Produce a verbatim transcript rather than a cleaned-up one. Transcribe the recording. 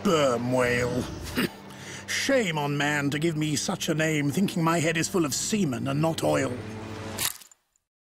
Sperm Whale. Shame on man to give me such a name, thinking my head is full of semen and not oil.